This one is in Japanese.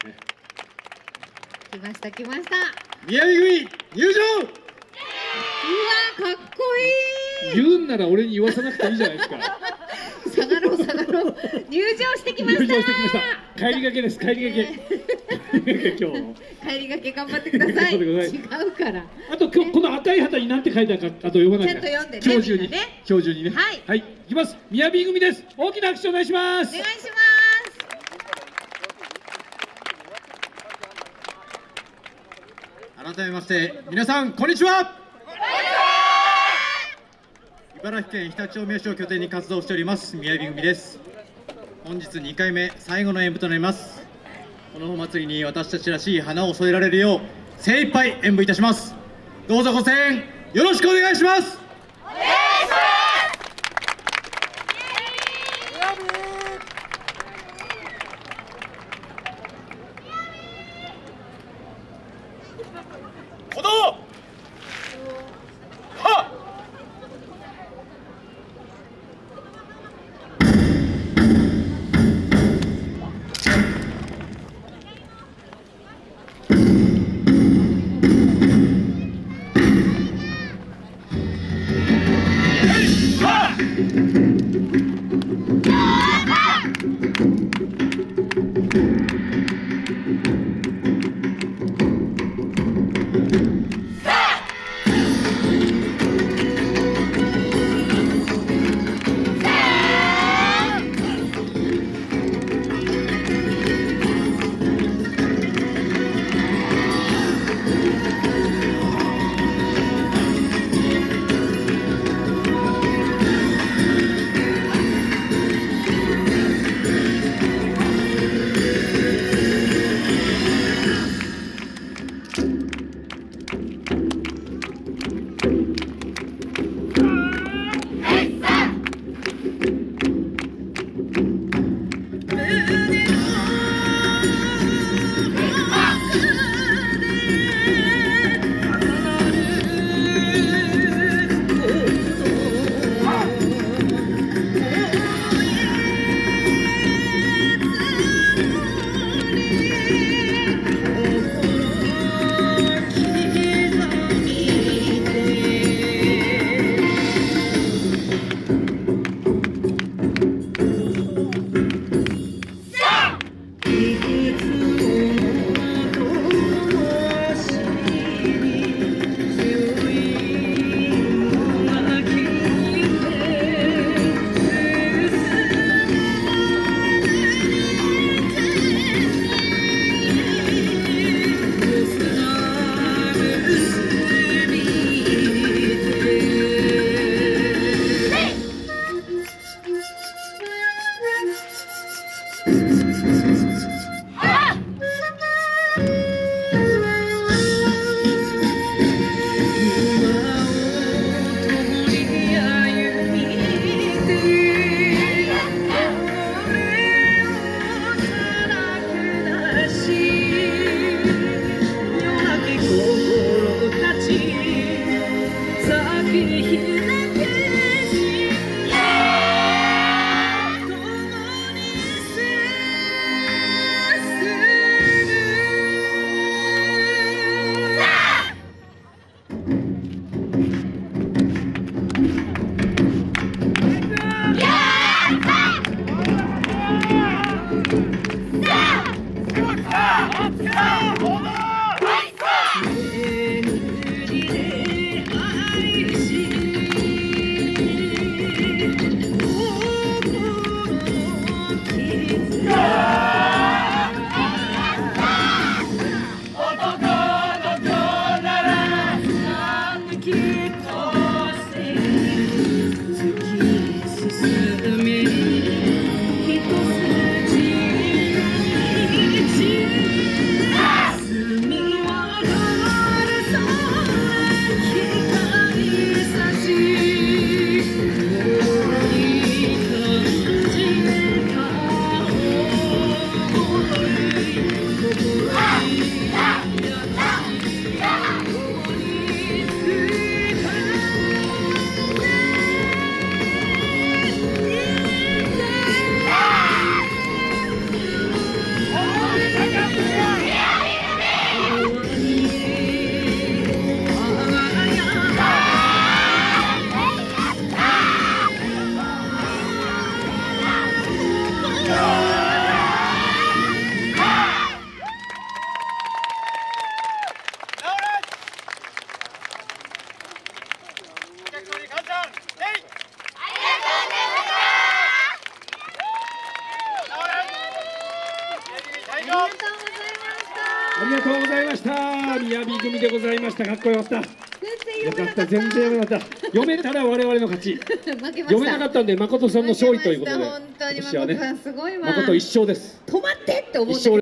来ました来ました。 宮城組入場。 うわかっこいい。 言うんなら俺に言わさなくていいじゃないですか。 下がろう下がろう。入場してきました。 入場してきました。帰りがけです。帰りがけ。今日帰りがけ頑張ってください。違うから。 あとこの赤い旗に何て書いてあるかあと読まなきゃ。 ちゃんと読んでね。 今日中に今日中にね。 はい。 いきます。宮城組です。大きな拍手お願いします。 お願いします。 改めまして皆さんこんにちは。茨城県常陸大宮市を拠点に活動しております宮城組です。本日2回目最後の演舞となります。このお祭りに私たちらしい花を添えられるよう精一杯演舞いたします。どうぞご声援よろしくお願いします。 お願いします。 鼓動はっ。 とうございました。みやび組でございました。かっこよかった。よかった。全然読めなかった。読めたら我々の勝ち。読めなかったんで誠さんの勝利ということで。 本当に誠さんすごいわ。 誠一勝です。 止まってって思って。